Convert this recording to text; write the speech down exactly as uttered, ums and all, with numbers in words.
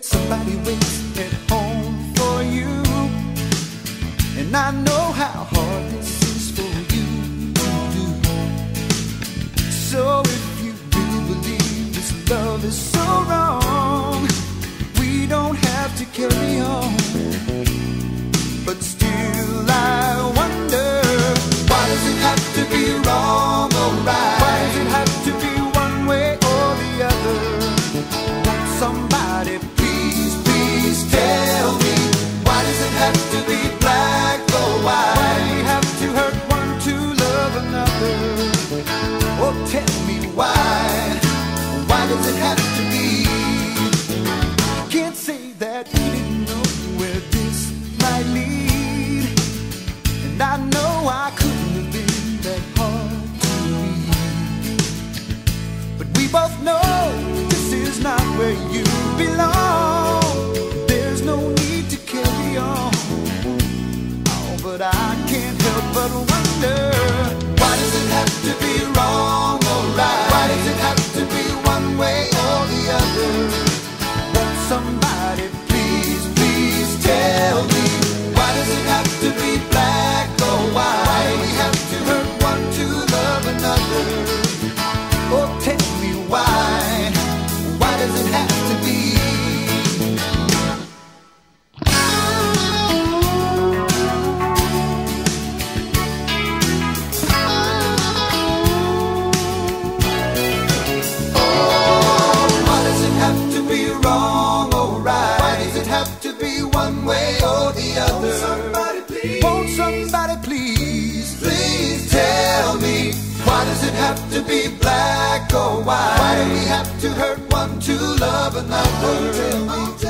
that somebody waits at home for you, and I know how hard this is for you to do. So if you really believe this love is so wrong, we don't have to carry on. But still I wonder, why does it have to be wrong or right? Why does it have to be one way or the other? Won't somebody please, please tell me, why does it have to be black or white? Why do we have to hurt one to love another? Oh, tell me why, why does it have to be? Can't say that we didn't know where this might lead, and I know I couldn't have been that hard to read, but we both know this is not where you belong. There's no need to carry on. Oh, but I can't help but wonder, why does it have to be wrong or right? Why does it have to be one way or the other? Won't somebody please, please tell me, why does it have to be black or white? Why do we have to hurt one to love another? Oh, tell me why, why does it have to be? Wrong or right? Why does it have to be one way or the other? Won't somebody please, won't somebody please, please tell me, why does it have to be black or white? Why do we have to hurt one to love another? Tell me,